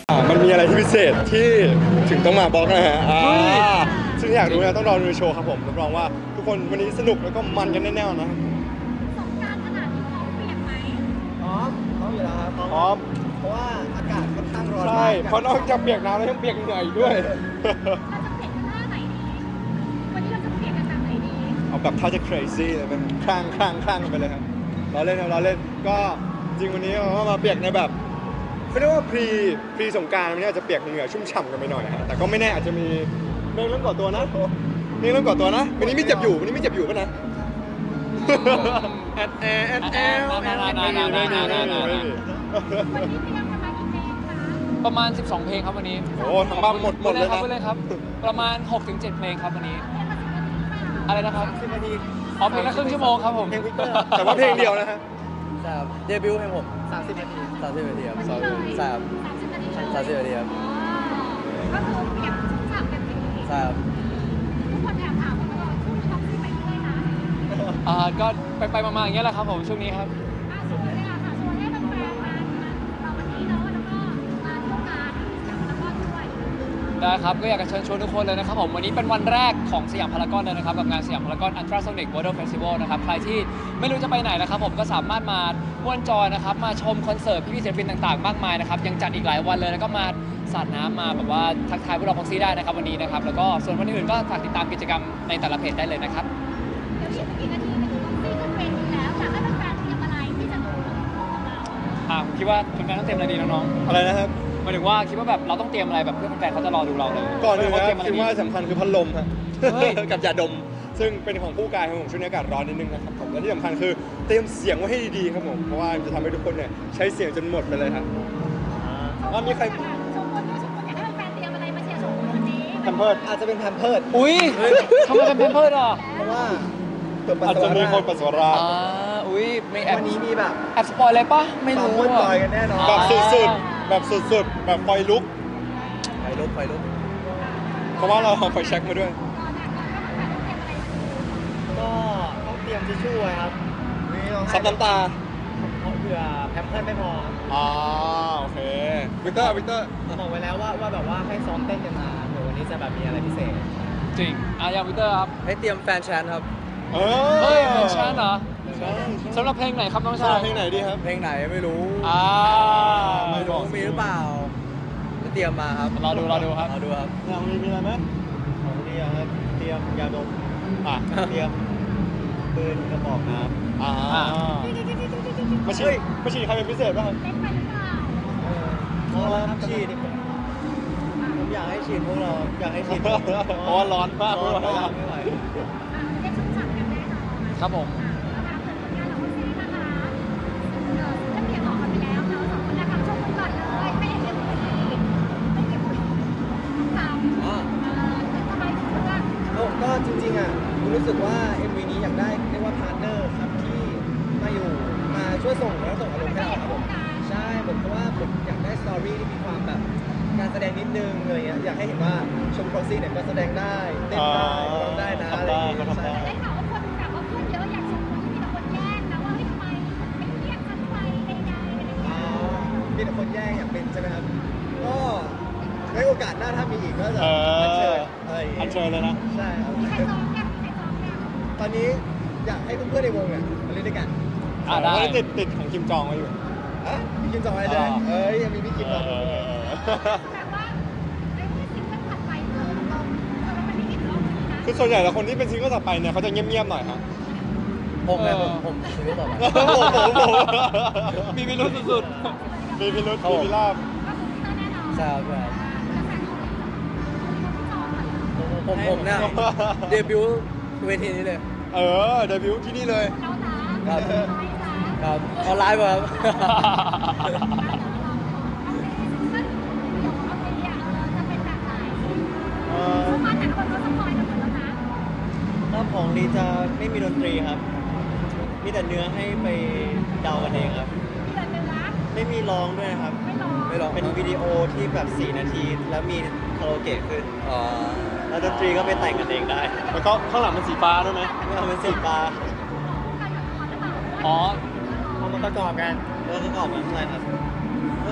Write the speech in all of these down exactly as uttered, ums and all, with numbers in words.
มันมีอะไรที่พิเศษที่ถึงต้องมาบล็อกนะฮะซึ่งอยากรู้นะต้องรอดูโชว์ครับผมรับรองว่าทุกคนวันนี้สนุกแล้วก็มันกันแน่ๆนะสงกรานต์ขนาดนี้พร้อมเปียกไหมพร้อมพร้อมอยู่แล้วครับพร้อมเพราะว่าอากาศค่อนข้างร้อนใช่เพราะนอกจากเปียกน้ำแล้วยังเปียกเหงื่ออีกด้วยเราจะเปียกกันท่าไหนดีวันนี้เราจะเปียกกันแบบไหนดีเอาแบบท่าจะ crazy เลยไหมคลั่งคลั่งคลั่งไปเลยครับเราเล่นครับเราเล่นก็จริงวันนี้เราก็มาเปียกในแบบเขาเรียกว่าพรีพรีสงกรานต์วันนี้อาจจะเปียกเหงื่อชุ่มฉ่ำกันไปหน่อยฮะแต่ก็ไม่แน่อาจจะมีเมฆเริ่มก่อตัวนะเมฆเริ่มก่อตัวนะวันนี้ไม่เจ็บอยู่วันนี้ไม่เจ็บอยู่ป่ะนะแอดแอดแอดแอดไม่มีไม่มีไม่มีไม่มีวันนี้เตรียมกันมากี่เพลงคะประมาณสิบสองเพลงครับวันนี้โอ้ทั้งบ้านหมดหมดเลยครับเลยครับประมาณ หกถึงเจ็ด เพลงครับวันนี้อะไรนะครับสิบนาทีอ๋อเพลงละครึ่งชั่วโมงครับผมแต่ว่าเพลงเดียวนะฮะใช่ครับเดบิวต์เพลงผมสามสิบนาทีสามสิบนาทีครับใช่ครับสามสิบนาทีครับก็คือเปียกชุ่มฉ่ำกันทีใช่ครับทุกคนแอบถามว่าเราคู่ช็อปที่ไปเรื่อยนะอ่าก็ไปไปมาๆอย่างเงี้ยแหละครับผมช่วงนี้ครับอ่ะสวยเลยอ่ะค่ะชวนให้แฟนๆมามาเราวันนี้เนาะแล้วก็มาร่วมงานสยามพารากอนด้วยได้ครับก็อยากจะเชิญชวนทุกคนเลยนะครับผมวันนี้เป็นวันแรกของสยามพารากอนเลยนะครับกับงานสยามพารากอนอัลตราโซนิกวอเตอร์เฟสติวัลนะครับใครที่ไม่รู้จะไปไหนนะครับผมก็สามารถมาม่วนจอยนะครับมาชมคอนเสิร์ตพี่ๆศิลปินต่างๆมากมายนะครับยังจัดอีกหลายวันเลยแล้วก็มาสาดน้ำมาแบบว่าทักทายพวกเราพ็อกซี่ได้นะครับวันนี้นะครับแล้วก็ส่วนวันอื่นๆก็ฝากติดตามกิจกรรมในแต่ละเพจได้เลยนะครับเดี๋ยวอีกไม่กี่นาทีเนี่ยจะต้องซีขึ้นเวทีแล้วอยากให้แฟนๆเตรียมอะไรที่จะดูของเราอ่าคิดว่าแฟนๆต้องเตรียมอะไรดีน้องๆอะไรนะครับหมายถึงว่าคิดว่าแบบเราต้องเตรียมอะไรแบบเพื่อแฟนๆเขาจะรอดูเราเลยก่อนอื่นนะคิดว่าสำคัญคือพัดลมฮะกับยาดมซึ่งเป็นของคู่กายครับผมช่วงนี้อากาศร้อนนิดนึงนะครับผมและที่สำคัญคือเตรียมเสียงไว้ให้ดีๆครับผมเพราะว่าจะทำให้ทุกคนเนี่ยใช้เสียงจนหมดไปเลยครับว่ามีใครชมคนด้วยชมคนอยากให้แฟนๆเตรียมอะไรมาเชียร์ชมคนวันนี้แพมเพิร์ดอาจจะเป็นแพมเพิร์ดอุ้ยทำไมเป็นแพมเพิร์ดอ่ะเพราะว่าอาจจะมีคนปัสสาวะราอ่าอุ้ยไม่แอบวันนี้มีแบบแอบสปอยเลยปะไม่รู้อ่ะปอยกันแน่นอนแบบสุดๆแบบสุดๆแบบไฟลุกไฟลุกไฟลุกเพราะว่าเราเอาไฟแช็กมาด้วยก็ต้องเตรียมทิชชู่ไว้ครับซับน้ำตาเพราะเผื่อแพมเพิร์ดไม่พออ๋อโอเควิกเตอร์วิกเตอร์บอกไว้แล้วว่าว่าแบบว่าให้ซ้อมเต้นกันมาเดี๋ยววันนี้จะแบบมีอะไรพิเศษจริงอ่ะอย่างวิกเตอร์ครับให้เตรียมแฟนแชนครับเออเฮ้ยแฟนแชนเหรอสำหรับเพลงไหนครับน้องชายเพลงไหนดีครับเพลงไหนไม่รู้อ่าไม่รู้มีหรือเปล่าเตรียมมาครับรอดูรอดูครับรอดูครับยังมีมีอะไรไหมของดีครับเตรียมยาดมอ่ะเตรียมปืนกระบอกน้ำอ่ามาฉีดมาฉีดใครเป็นพิเศษบ้างครับเต้นไปหรือเปล่าเพราะว่าฉีดผมอยากให้ฉีดพวกเราอยากให้ฉีดเพราะว่าร้อนมากร้อนมากไม่ไหวเต้นชุ่มฉ่ำกันแน่นอนครับผมเราเกิดผลงานเราซีนะคะจะเปลี่ยนออกกันไปแล้วเราสองคนนะคะชมกันก่อนเลยไม่เห็นเรียกคุยไม่เรียกคุยข่าวอ๋อทำไมถึงว่าก็จริงๆอ่ะผมรู้สึกว่า เอ็ม วี นี้อยากได้เรียกว่าพาร์ทเนอร์ครับที่มาอยู่มาช่วยส่งและส่งอารมณ์ให้เราครับผมใช่ผมเพราะว่าผมอยากได้สตอรี่ที่มีความแบบการแสดงนิดนึงอะไรเงี้ยอยากให้เห็นว่าชมคอนซี่เนี่ยก็แสดงได้เต้นได้ร้องได้นะอะไรอย่างเงี้ยใช่ได้ข่าวว่าคนแบบว่าพูดเยอะอยากชมคนที่มีแต่คนแย่งนะว่าทำไมไม่เรียกฉันไปในงานอะไรอย่างเงี้ยมีแต่คนแย่งอยากเป็นใช่ไหมครับก็ในโอกาสหน้าถ้ามีอีกก็จะอัญเชิญอัญเชิญเลยนะใช่ครับมีใครจองยังมีใครจองยังตอนนี้อยากให้เพื่อนๆในวงเนี่ยมาเล่นด้วยกันอ่าได้ติดติดของคิมจองไว้อยู่อ่ะพี่คิมจองไว้เลยเอ้ยยังมีพี่คิมจองแต่ว่าไอ้ที่ซิงเกิลถัดไปคือเราเราไม่ได้เห็นรอบนี้นะคือส่วนใหญ่แล้วคนที่เป็นซิงเกิลต่อไปเนี่ยเขาจะเงียบๆหน่อยฮะผมไงผมผมซิงเกิลต่อไปผมผมผมมีพิรุธสุดๆมีพิรุธมีพิราบใช่ครับผมผมเนี่ยเดบิวต์เวทีนี้เลยเออเดบิวต์ที่นี่เลยครับครับออนไลน์ป่ะครับรอบของดีจะไม่มีดนตรีครับมีแต่เนื้อให้ไปเดากันเองครับไม่มีร้องด้วยนะครับไม่ร้องเป็นวิดีโอที่แบบสี่นาทีแล้วมีคาราโอเกะขึ้นอ๋อแล้วดนตรีก็ไปแต่งกันเองได้แล้วก็ข้างหลังเป็นสีฟ้าด้วยไหมข้างหลังเป็นสีฟ้าอ๋อเอามาประกอบกันแล้วประกอบกันใช่ครับก็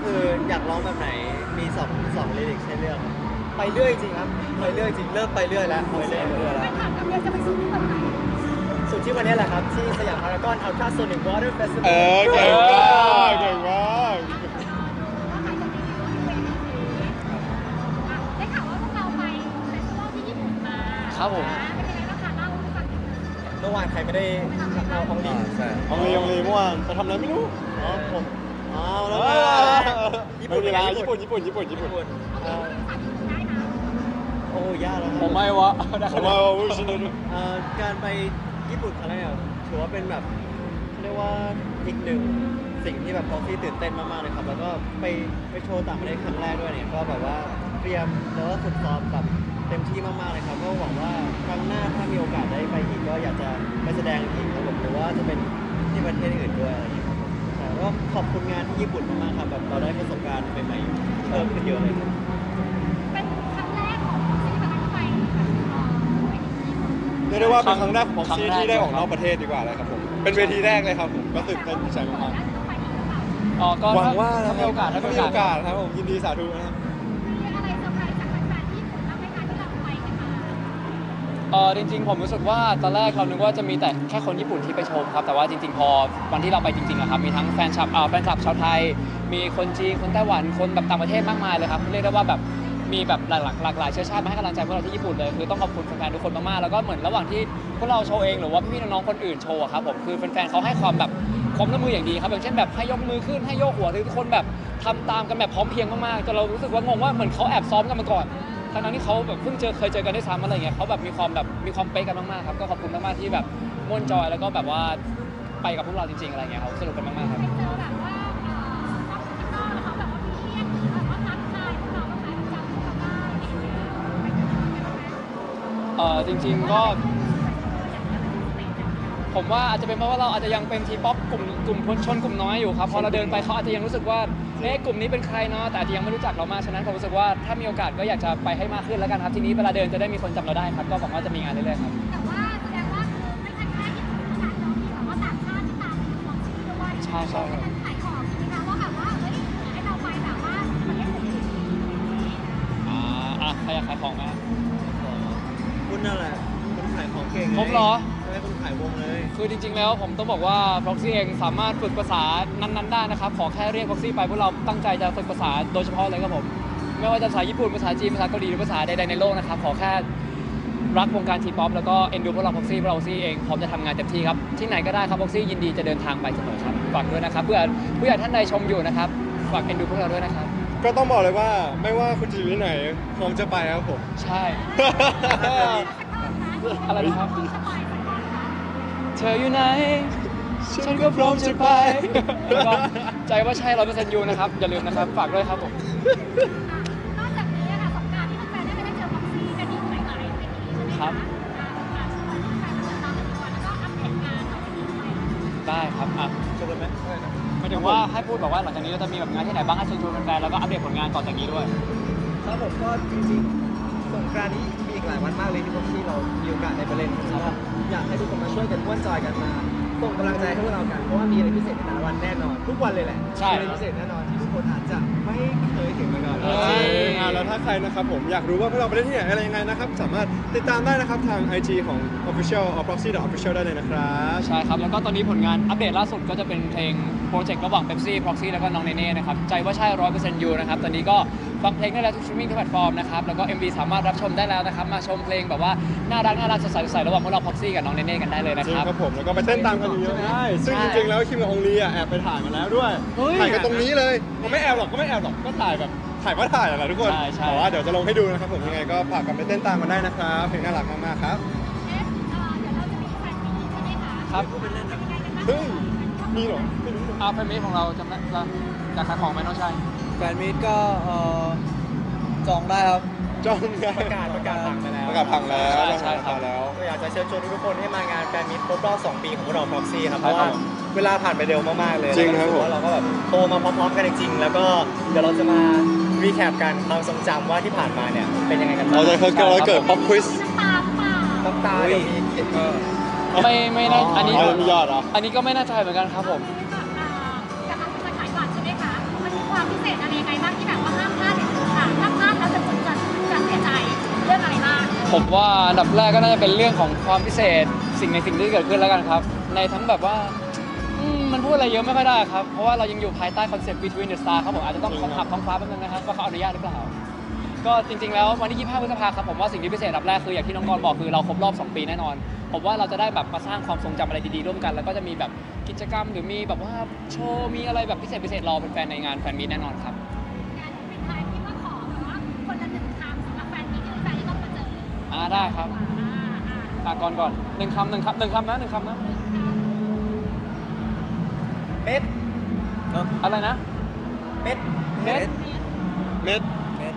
คืออยากร้องแบบไหนมีสองสองลิริกให้เลือกไปเรื่อยจริงครับไปเรื่อยจริงเริ่มไปเรื่อยแล้วไปเรื่อยเรื่อยไม่แล้วถามกับเรียนจะไปสู่ที่ตรงไหนสุดที่วันนี้แหละครับที่สยามพารากอนอัลตราโซนิกวอเตอร์เฟสติวัลเออเก่งมากเก่งมากว่าใครจะรีวิวที่เวทีนี้อ่ะได้ข่าวว่าพวกเราไปเฟสติวัลที่ญี่ปุ่นมาครับผมอ่ะเป็นยังไงบ้างคะเล่าให้ฟังนิดนึงเมื่อวานใครไม่ได้เราของดีใช่อองลีอองลีเมื่อวานไปทำอะไรไม่รู้อ๋อผมอ้าวแล้วไงญี่ปุ่นไม่เป็นไรญี่ญี่ปุ่ปุ่นนญี่ปุ่นญี่ปุ่นญี่ปุ่นเอาเป็นภาษาญี่ปุ่นได้นะโอ้ยากแล้วผมไม่วะได้ผขมนาว่าดวูชินดูเอ่อการไปญี่ปุ่นครั้งแรกอะถือว่าเป็นแบบเขาเรียกว่าอีกหนึ่งสิ่งที่แบบพ็อกซี่ตื่นเต้นมากๆเลยครับแล้วก็ไปไปโชว์ต่างประเทศครั้งแรกด้วยเนี่ยก็แบบว่าเตรียมแล้วก็ฝึกซ้อมแบบเต็มที่มากๆเลยครับก็หวังว่าครั้งหน้าถ้ามีโอกาสได้ไปอีกก็อยากจะไปแสดงอีกครับผมหรือว่าจะเป็นที่ประเทศอื่นด้วยอะไรอย่างเงี้ยครับผมใช่ก็ขอบคุณงานที่ญี่ปุ่นมากๆครับแบบเราได้ประสบการณ์ใหม่ๆเพิ่มขึ้นเยอะเลยครับเป็นครั้งแรกของที่มาไปแบบเอ่อเวทีญี่ปุ่นเรียกได้ว่าเป็นครั้งแรกของครั้งซีแรกที่ได้ออกนอกประเทศดีกว่าเลยครับผมเป็นเวทีแรกเลยครับผมก็ตื่นเต้นดีใจมากแล้วจะต้องไปอีกหรือเปล่าอ๋อก็ๆหวัถ้างว่าถ้ามีโอกาสถ้าถ้ามีมีโอโอกาสกาสครับผมยินดีสาธุนะครับมีอะไรเซอร์ไพรส์จากแฟนๆที่ญี่ปุ่นบ้างไหมคะที่เราไปกันมาเออจริงๆผมรู้สึกว่าตอนแรกเรานึกว่าจะมีแต่แค่คนญี่ปุ่นที่ไปชมครับแต่ว่าจริงๆ พอวันที่เราไปจริงๆอะครับมีทั้งแฟนคลับเอ่อแฟนคลับชาวไทย มีคนจีนคนไต้หวันคนแบบต่างประเทศมากมายเลยครับเรียกได้ว่าแบบมีแบบหลากหลากหลากหลายเชื้อชาติมาให้กำลังใจพวกเราที่ญี่ปุ่นเลยคือต้องขอบคุณแฟนๆทุกคนมากๆแล้วก็เหมือนระหว่างที่พวกเราโชว์เองหรือว่าพี่ๆน้องๆคนอื่นโชว์อะครับผมคือแฟนๆเขาให้ความแบบความร่วมมืออย่างดีครับอย่างเช่นแบบให้ยกมือขึ้นให้โยกหัวคือทุกคนแบบทำตามกันแบบพร้อมเพรียงมากๆจนเรารู้สึกว่างงว่าเหมือนเขาแอบซ้อมกันมาก่อน ทั้งๆที่เขาแบบเพิ่งเจอเคยเจอกันได้ซ้ำอะไรเงี้ยเขาแบบมีความแบบมีความเป๊ะกันมากๆครับก็ขอบคุณมากๆที่แบบม่วนจอยแล้วก็แบบว่าไปกับพวกเราจริงๆอะไรเงี้ยเขาสนุกกันมากๆครับไปเจอแบบว่าเอ่อนักฟุตบอลเขาแบบว่ามีเรียกหรือแบบว่าทักทายพวกเราบ้างไหมจำพวกเราได้อะไรอย่างเงี้ยไปเจอกันบ้างไหมเออจริงๆก็ผมว่าอาจจะเป็นเพราะว่าเราอาจจะยังเป็นทีป๊อปกลุ่มกลุ่มชนกลุ่มน้อยอยู่ครับพอเราเดินไปเขาอาจจะยังรู้สึกว่าเอ๊ะกลุ่มนี้เป็นใครเนาะแต่อาจจะยังไม่รู้จักเรามากฉะนั้นผมรู้สึกว่าถ้ามีโอกาสก็อยากจะไปให้มากขึ้นแล้วกันครับทีนี้เวลาเดินจะได้มีคนจำเราได้ครับก็หวังว่าจะมีงานเรื่อยๆครับแต่ว่าแสดงว่าคือไม่ใช่แค่ญี่ปุ่นเท่านั้นเนาะมีแบบว่าต่างชาติที่ตามไปดูของชื่อด้วยใช่ใช่ครับขายของใช่ไหมคะว่าแบบว่าเฮ้ยให้เราไปแบบว่าประเทศอื่นๆอ่าอ่ะใครอยากขายของไหมคุณนั่นแหละคุณขายของเก่งไงผมเหรอใช่คุณขายวงเลยคือจริงๆ แล้วผมต้องบอกว่า Proxy เองสามารถฝึกภาษานั้นๆ ได้นะครับ ขอแค่เรียก Proxy ไปพวกเราตั้งใจจะฝึกภาษาโดยเฉพาะเลยครับผม ไม่ว่าจะภาษาญี่ปุ่น ภาษาจีน ภาษาเกาหลี หรือภาษาใดๆ ในโลกนะครับ ขอแค่รักวงการทีป๊อปแล้วก็เอ็นดูพวกเรา Proxy พวกเรา Proxy เองพร้อมจะทำงานเต็มที่ครับ ที่ไหนก็ได้ครับ Proxy ยินดีจะเดินทางไปเสมอครับฝากด้วยนะครับ เพื่อผู้ใหญ่ท่านใดชมอยู่นะครับ ฝากเอ็นดูพวกเราด้วยนะครับก็ต้องบอกเลยว่าไม่ว่าคุณจะอยู่ที่ไหนพร้อมจะไปครับผมใช่ อะไรนะครับ เธออยู่ไหน ฉันก็พร้อมจะไปแล้วก็ใจว่าใช่ร้อยเปอร์เซ็นต์ยูนะครับ อย่าลืมนะครับ ฝากด้วยครับผมนอกจากนี้ค่ะสงกรานต์ที่แฟนๆได้ไปได้เจอบ็อกซี่กันอีกหลายๆเวทีใช่ไหมครัคะบอ่าฝากชวนแฟนๆมาติดตามกันดีกว่าแล้วก็อัปเดตงานต่อจากนี้ด้วยได้ครับอ่ะชมกันไหมหมายถึงว่าให้พูดแบบว่าหลังจากนี้เราจะมีแบบงานที่ไหนบ้างให้เชิญชวนแฟนๆแล้วก็อัปเดตผลงานต่อจากนี้ด้วยครับผมก็จริงๆสงกรานต์นี้มีอีกหลายวันมากเลยที่พวกที่เรามีโอกาสได้ไปเล่นครับอยากให้ทุกคนมาช่วยกันม่วนจอยกันมาส่งกำลังใจให้พวกเรากันเพราะว่ามีอะไรพิเศษในแต่ละวันแน่นอน ทุกวันเลยแหละใช่มีอะไรพิเศษแน่นอนที่ทุกคนอาจจะไม่เคยเห็นมาก่อนเอจริงอ่ะแล้วถ้าใครนะครับผมอยากรู้ว่าพวกเราไปเล่นที่ไหนอะไรยังไงนะครับ สามารถติดตามได้นะครับทาง ไอ จี ของ Official or proxy official ได้เลยนะครับใช่ครับ แล้วก็ตอนนี้ผลงานอัปเดตล่าสุดก็จะเป็นเพลงโปรเจกต์ระหว่าง Pepsi Proxy แล้วก็น้องเนเน่นะครับ ใจว่าใช่ร้อยเปอร์เซ็นต์ยูนะครับ ตอนนี้ก็ฟังเพลงได้แล้วทุกสตรีมมิ่งทุกแพลตฟอร์มนะครับ แล้วก็ เอ็ม วี สามารถรับชมได้แล้วนะครับ มาชมเพลงแบบว่าน่ารักน่ารักสดใสๆระหว่างพวกเรา Proxy กับน้องเนเน่กันได้เลยนะจริคงรับครับผมแล้วก็ไปเต้นตามกันเยอะๆได้ซึ่งใช่จริงๆแล้วคิมกับองลีอ่ะแอบไปถ่ายมาแล้วด้วยเฮ้ยถ่ายกันตรงนี้เลยผมไม่แอบหรอกก็ไม่แอบหรอกก็ถ่ายแบบถ่ายว่าถ่ายอะแหละทุกคนใช่ใช่แต่ว่าเดี๋ยวจะลงให้ดูนะครับผมยังไงก็ฝากกันไปเต้นตามกันได้นะครับเพลงน่ารักมากๆครับเอ๊ะเอ่อเดี๋ยวเราจะมีแฟนมีตใช่ไหมคะครับเป็นยังไงกันบ้างเฮ้ยมีเหรอไม่รู้เลยอาแฟนมิตของเราจำได้เราอยากขายของไหมน้องชายแฟนมีตก็เอ่อจองได้ครับจ้องไงประกาศประกาศพังไปแล้วประกาศพังแล้วใช่ใช่ครับพังแล้วก็อยากจะเชิญชวนทุกคนให้มางานแฟนมิตครบรอบสองปีของพวกเรา Proxy ครับ เพใช่ราะครัว่าบเวลาผ่านไปเร็วมากๆเลยจริงครับผมแล้วเราก็แบบโตมาพร้อมๆกันจริงๆ แล้วก็เดี๋ยวเราจะมารีแคปกันความทรงจำว่าที่ผ่านมาเนี่ยเป็นยังไงกันบ้างเราจะเคยเราเกิดป๊อปควิสน้ำตาเปล่าน้ำตาเดี๋ยวมีเออไม่ไม่น่าอันนี้อ๋อมียอดเหรออันนี้ก็ไม่แน่ใจเหมือนกันครับผมกับอ่ากับทางจะขายบัตรใช่ไหมคะ มันมีความพิเศษผมว่าอันดับแรกก็น่าจะเป็นเรื่องของความพิเศษสิ่งในสิ่งที่เกิดขึ้นแล้วกันครับ ในทั้งแบบว่าอืมมันพูดอะไรเยอะไม่ค่อยได้ครับ เพราะว่าเรายังอยู่ภายใต้คอนเซ็ปต์ Between the Stars ครับผมอาจจะต้องขอขับท้องฟ้าแป๊บนึงนะครับว่าเขาอนุญาตหรือเปล่า ก็จริงๆแล้ววันที่ยี่สิบห้าพฤษภาคมครับผมว่าสิ่งที่พิเศษอันดับแรกคืออย่างที่น้องกรณ์บอกคือเราครบรอบสองปีแน่นอน ผมว่าเราจะได้แบบมาสร้างความทรงจำอะไรดีๆร่วมกัน แล้วก็จะมีแบบกิจกรรมหรือมีแบบว่าโชว์มีอะไรแบบพิเศษพิเศษรอเป็นแฟนในงานแฟนมีตแน่นอนครับงานปิดท้ายที่ว่าขอแบบว่าคนละหนึ่งคำสำหรับแฟนมีที่แฟนจะต้องมาเจออ่าได้ครับอ่าอ่าอ่ะก่อนก่อนหนึ่งคำหนึ่งคำหนึ่งคำนะหนึ่งคำนะเม็ดอะไรนะเม็ดเม็ดเม็ดเม็ด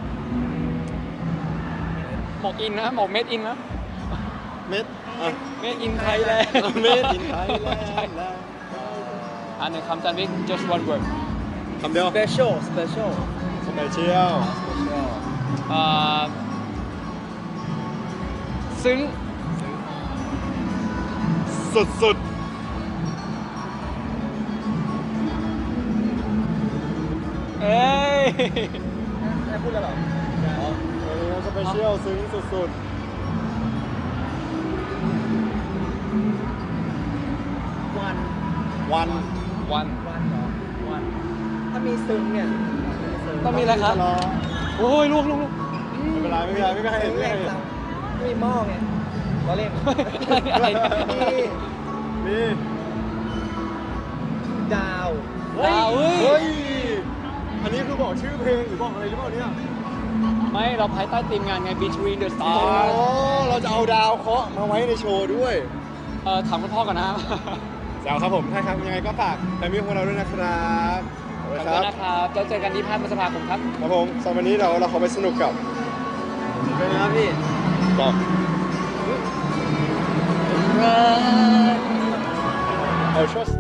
หมกอินนะหมกเม็ดอินนะเม็ดอ่ะเม็ดอินไทยแลนด์เม็ดอินไทยแลนด์อ่าหนึ่งคำจันวิก just one word คำเดียว special special สเปเชียล special อ่าซึ้งสุดสุดเอ้ยให้พูดแล้วเหรอเออสเปเชียลซึ้งสุดสุดวันวันวันวันเหรอวันถ้ามีซึ้งเนี่ยต้องมีอะไรครับรอโอ้ยลูกลูกลูกไม่เป็นไรไม่เป็นไรไม่มีใครเห็นไม่มีใครเห็นมีหม้อไงล้อเล่นอะไรเนี่ยมีนี่ดาวดาวเฮ้เฮ้ยยอันนี้คือบอกชื่อเพลงหรือบอกอะไรหรือเปล่าเนี่ยไม่เราภายใต้ทีมงานไง Between the อ๋อ Stars เราจะเอาดาวเคาะมาไว้ในโชว์ด้วยเออถามคุณพ่อก่อนนะแซวครับผมใช่ครับยังไงก็ฝากแฟนมิตรของเราด้วยนะครับเอาขละอบคคุรัณบนะครับแล้วเจอกันที่ภาคพฤษภาคมครับครับผมสำหรับวันนี้เราเราขอไปสนุกกับเป็นไงครับพี่กับเอลทรัส